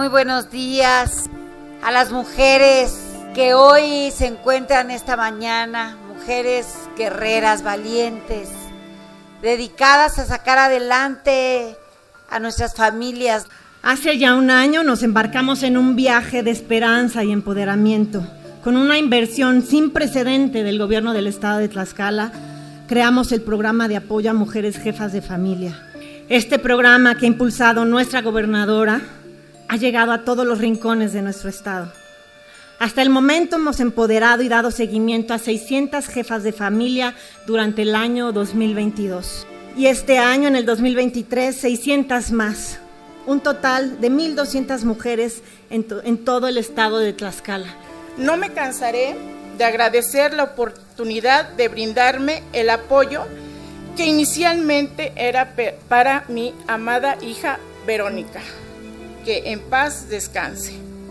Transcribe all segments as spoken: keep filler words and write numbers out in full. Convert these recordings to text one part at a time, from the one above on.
Muy buenos días a las mujeres que hoy se encuentran esta mañana, mujeres guerreras, valientes, dedicadas a sacar adelante a nuestras familias. Hace ya un año nos embarcamos en un viaje de esperanza y empoderamiento. Con una inversión sin precedente del gobierno del estado de Tlaxcala, creamos el programa de apoyo a mujeres jefas de familia. Este programa que ha impulsado nuestra gobernadora ha llegado a todos los rincones de nuestro estado. Hasta el momento hemos empoderado y dado seguimiento a seiscientas jefas de familia durante el año dos mil veintidós. Y este año, en el dos mil veintitrés, seiscientas más. Un total de mil doscientas mujeres en, to en todo el estado de Tlaxcala. No me cansaré de agradecer la oportunidad de brindarme el apoyo que inicialmente era para mi amada hija Verónica. Que en paz descanse.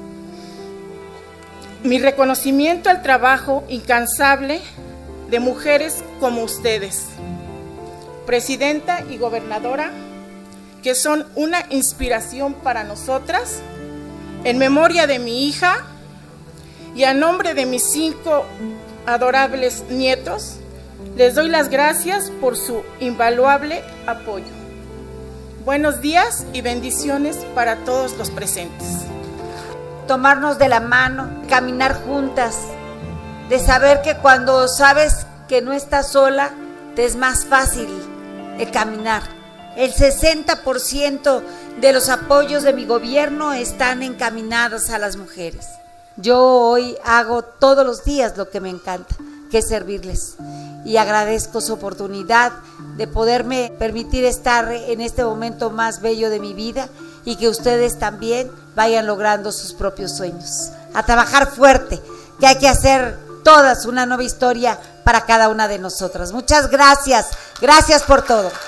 Mi reconocimiento al trabajo incansable de mujeres como ustedes, presidenta y gobernadora, que son una inspiración para nosotras, en memoria de mi hija y a nombre de mis cinco adorables nietos, les doy las gracias por su invaluable apoyo. Buenos días y bendiciones para todos los presentes. Tomarnos de la mano, caminar juntas, de saber que cuando sabes que no estás sola, te es más fácil el caminar. El sesenta por ciento de los apoyos de mi gobierno están encaminados a las mujeres. Yo hoy hago todos los días lo que me encanta, que es servirles. Y agradezco su oportunidad de poderme permitir estar en este momento más bello de mi vida y que ustedes también vayan logrando sus propios sueños. A trabajar fuerte, que hay que hacer todas una nueva historia para cada una de nosotras. Muchas gracias, gracias por todo.